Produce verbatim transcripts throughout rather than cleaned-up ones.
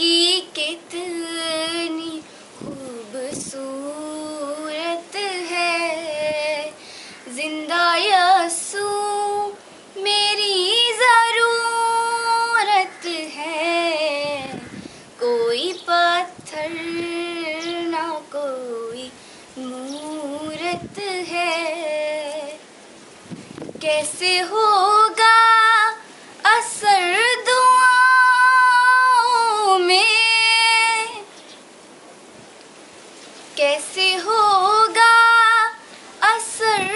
जिंदगी कितनी खूबसूरत है, जिंदा यसू मेरी ज़रूरत है। कोई पत्थर ना कोई मूरत है, कैसे होगा असर दुआओं में, कैसे होगा असर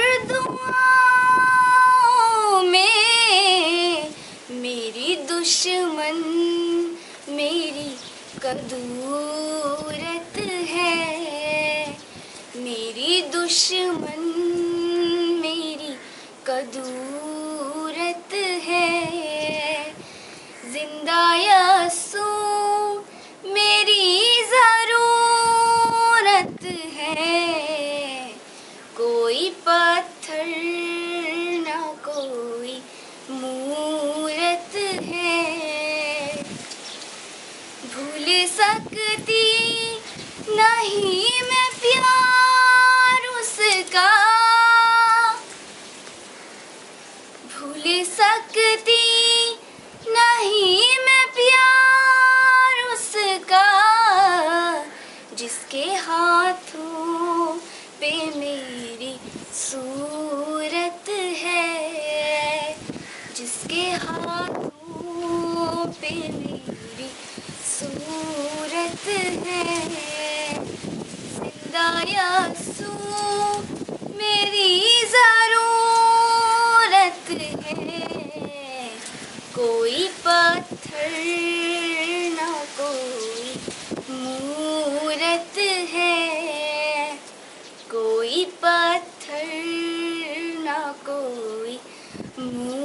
दुआओं में। मेरी दुश्मन मेरी कदूरत है, मेरी दुश्मन मेरी कदूरत है। जिंदा यसू मेरी ज़रूरत है, कोई पत्थर ना कोई मूरत है। भूल सकती नहीं मैं प्यार उसका, भूल सकती नहीं मैं प्यार उसका, जिसके हाथों पे मेरी सूरत है, जिसके हाथों पे मेरी सूरत है। जिंदा यसू मेरी ज़रूरत है, कोई पत्थर ना कोई मूरत है, कोई पत्थर ना कोई मूरत